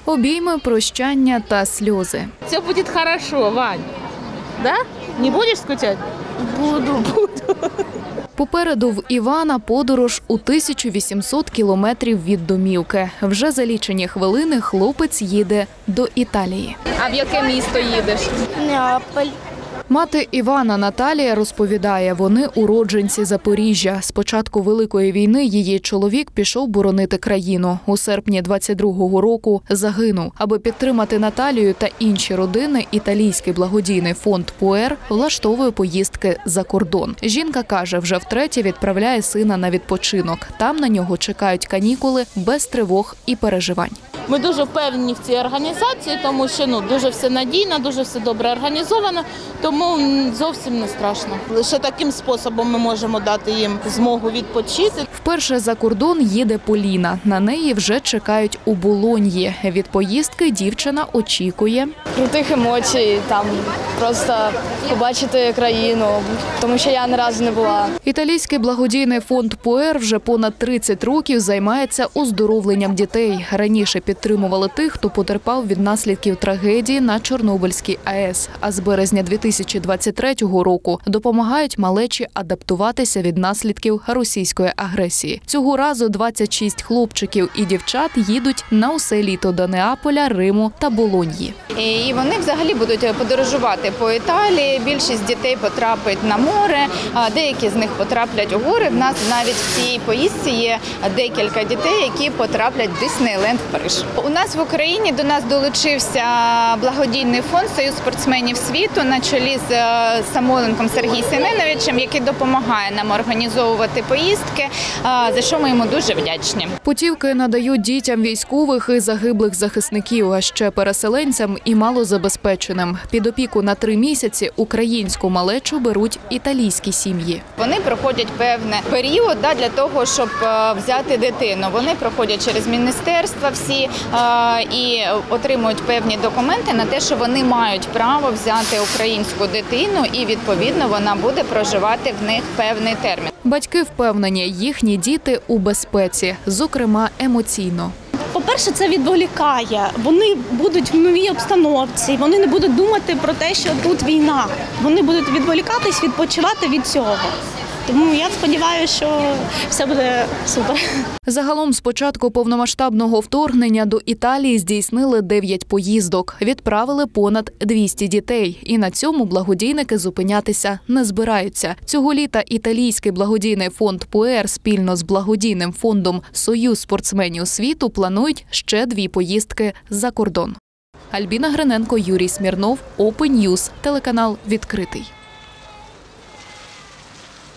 Обійми, прощання та сльози. Все буде добре, Вань. Да? Не будеш скучати? Буду. Попереду в Івана подорож у 1800 кілометрів від домівки. Вже за лічені хвилини хлопець їде до Італії. А в яке місто їдеш? Неаполь. Мати Івана Наталія розповідає, вони уродженці Запоріжжя. З початку Великої війни її чоловік пішов боронити країну. У серпні 22-го року загинув. Аби підтримати Наталію та інші родини, італійський благодійний фонд «Пуер» влаштовує поїздки за кордон. Жінка каже, вже втретє відправляє сина на відпочинок. Там на нього чекають канікули без тривог і переживань. Ми дуже впевнені в цій організації, тому що дуже все надійно, дуже все добре організовано, тому зовсім не страшно. Лише таким способом ми можемо дати їм змогу відпочити. Вперше за кордон їде Поліна. На неї вже чекають у Болоньї. Від поїздки дівчина очікує крутих емоцій, там просто побачити країну, тому що я ні разу не була. Італійський благодійний фонд «Пуер» вже понад 30 років займається оздоровленням дітей. Раніше підтримували тих, хто потерпав від наслідків трагедії на Чорнобильській АЕС. А з березня 2023 року допомагають малечі адаптуватися від наслідків російської агресії. Цього разу 26 хлопчиків і дівчат їдуть на усе літо до Неаполя, Риму та Болоньї. І вони взагалі будуть подорожувати по Італії. Більшість дітей потрапить на море, деякі з них потраплять у гори. В нас навіть в цій поїздці є декілька дітей, які потраплять в Диснейленд в Париж. У нас в Україні до нас долучився благодійний фонд «Союз спортсменів світу» на чолі з Самойленком Сергієм Семеновичем, який допомагає нам організовувати поїздки, за що ми йому дуже вдячні. Путівки надають дітям військових і загиблих захисників, а ще переселенцям і малозабезпеченим. Під опіку на 3 місяці українську малечу беруть італійські сім'ї. Вони проходять певний період для того, щоб взяти дитину. Вони проходять через міністерства всі і отримують певні документи на те, що вони мають право взяти українську дитину і, відповідно, вона буде проживати в них певний термін. Батьки впевнені, їхні діти у безпеці, зокрема емоційно. По-перше, це відволікає. Вони будуть в новій обстановці, вони не будуть думати про те, що тут війна. Вони будуть відволікатись, відпочивати від цього. Тому я сподіваюся, що все буде супер. Загалом з початку повномасштабного вторгнення до Італії здійснили 9 поїздок. Відправили понад 200 дітей. І на цьому благодійники зупинятися не збираються. Цього літа італійський благодійний фонд «Пуер» спільно з благодійним фондом «Союз спортсменів світу» планують ще 2 поїздки за кордон. Альбіна Гриненко, Юрій Смірнов, Open News, телеканал «Відкритий».